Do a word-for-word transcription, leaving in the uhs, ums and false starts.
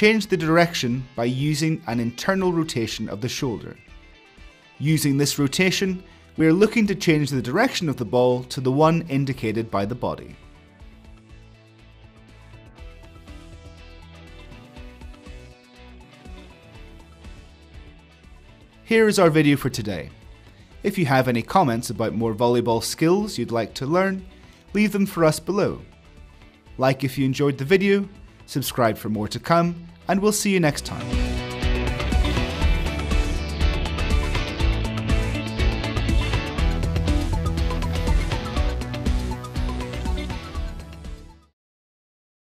Change the direction by using an internal rotation of the shoulder. Using this rotation, we are looking to change the direction of the ball to the one indicated by the body. Here is our video for today. If you have any comments about more volleyball skills you'd like to learn, leave them for us below. Like if you enjoyed the video, subscribe for more to come, and we'll see you next time.